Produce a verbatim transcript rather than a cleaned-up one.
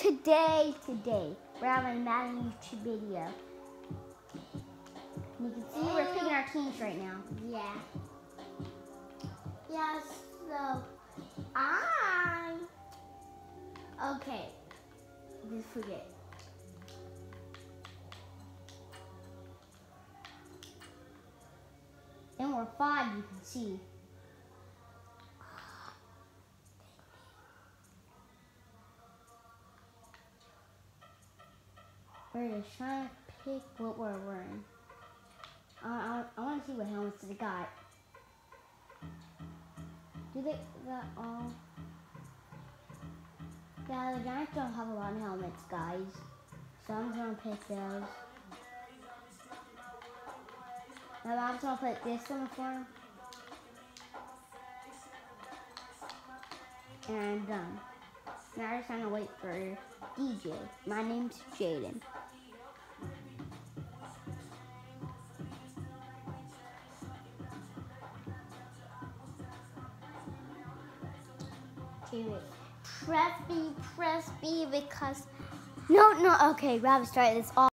today, today, we're having a Madden YouTube video. You can see we're picking our teams right now. Yeah. Yeah, so I okay. Just forget. And we're five, you can see. We're just trying to pick what we're wearing. Uh, I, I want to see what helmets they got. Do they got all? Yeah, the Giants don't have a lot of helmets, guys. So I'm gonna pick those. Now I'm gonna put this one for him. And I'm done. Now I'm just trying to wait for D J. My name's Jaden. Press B, press B because No, no, okay, Rabbit started this all.